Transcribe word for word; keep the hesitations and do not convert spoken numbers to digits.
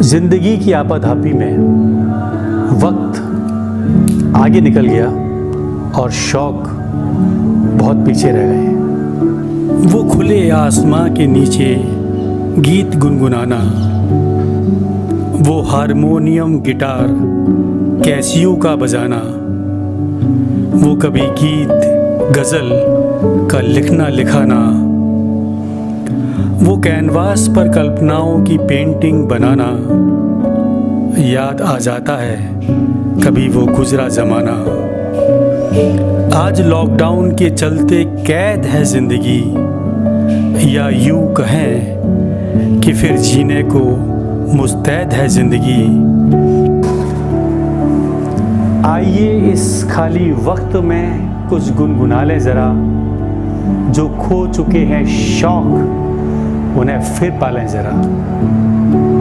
जिंदगी की आपाधापी में वक्त आगे निकल गया और शौक बहुत पीछे रह गए। वो खुले आसमां के नीचे गीत गुनगुनाना, वो हारमोनियम गिटार कैसियो का बजाना, वो कभी गीत गज़ल का लिखना लिखाना, वो कैनवास पर कल्पनाओं की पेंटिंग बनाना, याद आ जाता है कभी वो गुजरा ज़माना। आज लॉकडाउन के चलते कैद है ज़िंदगी, या यूं कहें कि फिर जीने को मुस्तैद है ज़िंदगी। आइए इस खाली वक्त में कुछ गुनगुना लें ज़रा, जो खो चुके हैं शौक उन्हें फिर पालें ज़रा।